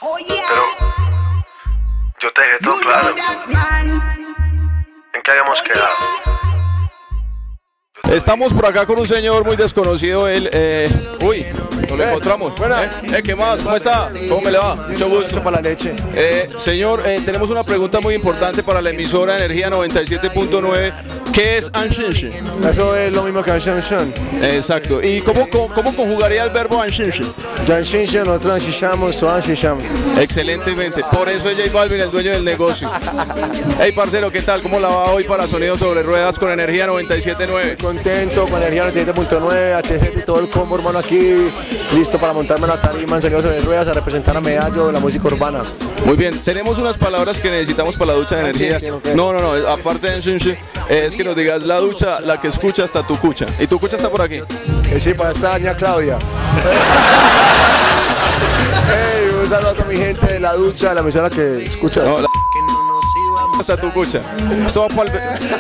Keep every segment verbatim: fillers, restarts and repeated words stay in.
Pero yo te dejé todo claro. ¿En qué habíamos quedado? Estamos por acá con un señor muy desconocido, él, eh, uy, nos lo encontramos. Buena. ¿Eh? ¿Eh? ¿Qué más? ¿Cómo está? ¿Cómo me le va? Mucho gusto. Para la leche. Eh, señor, eh, tenemos una pregunta muy importante para la emisora Energía noventa y siete punto nueve. ¿Qué es anshinshi? Eso es lo mismo que anshinshin. Exacto. ¿Y cómo, cómo, cómo conjugaría el verbo anshinshi? Anshinshin, nosotros anshishamos, so anshishamos. Excelentemente. Por eso es J Balvin, el dueño del negocio. Hey, parcero, ¿qué tal? ¿Cómo la va hoy para Sonido sobre Ruedas con Energía noventa y siete punto nueve? Contento con Energía noventa y siete punto nueve, H Z y todo el combo, hermano, aquí. Listo para montarme en la tarima en Sonido sobre Ruedas a representar a Medallo de la música urbana. Muy bien. Tenemos unas palabras que necesitamos para la ducha de energía. No, no, no. Aparte de anshinshi, es que nos digas la ducha, la que escucha hasta tu cucha. ¿Y tu cucha está por aquí? Eh, sí, para esta doña Claudia. Hey, un saludo a toda mi gente de la ducha, de la emisora que escucha. No, la hasta tu cucha. Esto va para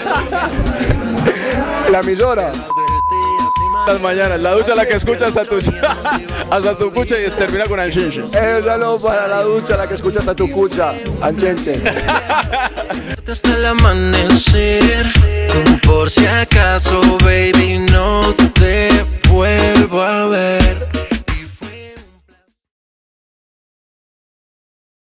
el... La emisora. Las mañanas, la ducha la que escucha hasta tu hasta tu cucha y termina con anshinshi. Eh, un saludo para la ducha, la que escucha hasta tu cucha. Anchenche. Hasta el amanecer, por si acaso, baby.